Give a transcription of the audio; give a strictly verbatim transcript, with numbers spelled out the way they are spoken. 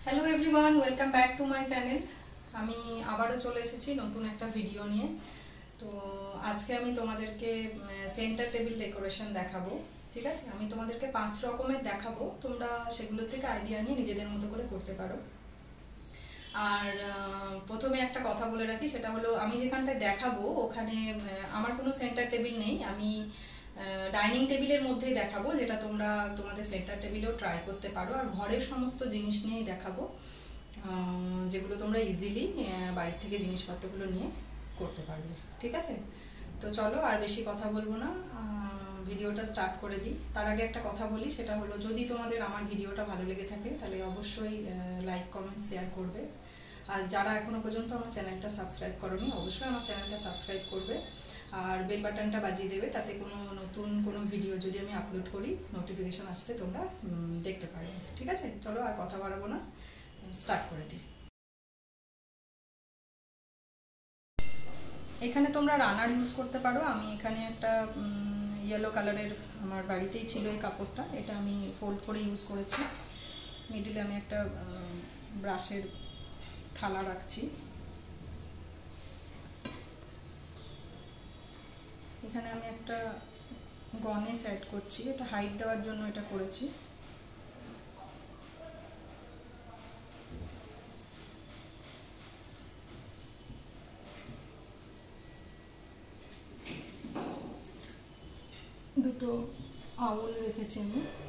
Hello everyone, welcome back to my channel. আমি আবারও চলে এসেছি নতুন একটা ভিডিও নিয়ে। তো আজকে আমি তোমাদেরকে সেন্টার টেবিল ডেকোরেশন দেখাবো। ঠিক আছে, আমি তোমাদেরকে পাঁচ রকমের দেখাবো, তোমরা সেগুলোর থেকে আইডিয়া নিয়ে নিজেদের মতো করে করতে পারো। আর প্রথমে একটা কথা বলে রাখি, সেটা হলো আমি যেখানটায় দেখাবো ওখানে আমার কোনো সেন্টার টেবিল নেই, আমি ডাইনিং টেবিলের মধ্যেই দেখাবো, যেটা তোমরা তোমাদের সেন্টার টেবিলেও ট্রাই করতে পারো। আর ঘরের সমস্ত জিনিস নিয়েই দেখাবো, যেগুলো তোমরা ইজিলি বাড়ির থেকে জিনিসপত্রগুলো নিয়ে করতে পারবে। ঠিক আছে, তো চলো আর বেশি কথা বলবো না, ভিডিওটা স্টার্ট করে দিই। তার আগে একটা কথা বলি, সেটা হলো যদি তোমাদের আমার ভিডিওটা ভালো লেগে থাকে তাহলে অবশ্যই লাইক কমেন্ট শেয়ার করবে। আর যারা এখনও পর্যন্ত আমার চ্যানেলটা সাবস্ক্রাইব করোনি অবশ্যই আমার চ্যানেলটা সাবস্ক্রাইব করবে আর বেল বাটনটা বাজিয়ে দেবে, তাতে কোনো নতুন কোনো ভিডিও যদি আমি আপলোড করি নোটিফিকেশান আসলে তোমরা দেখতে পারবে। ঠিক আছে, চলো আর কথা বাড়াবো না, স্টার্ট করে দিই। এখানে তোমরা রানার ইউজ করতে পারো। আমি এখানে একটা ইয়েলো কালারের আমার বাড়িতেই ছিল এই কাপড়টা, এটা আমি ফোল্ড করে ইউজ করেছি। মিডিলে আমি একটা ব্রাশের থালা রাখছি। এখানে আমি একটা গনেস অ্যাড করছি, এটা হাইট দেওয়ার জন্য এটা করেছি। দুটো আউল রেখেছি আমি।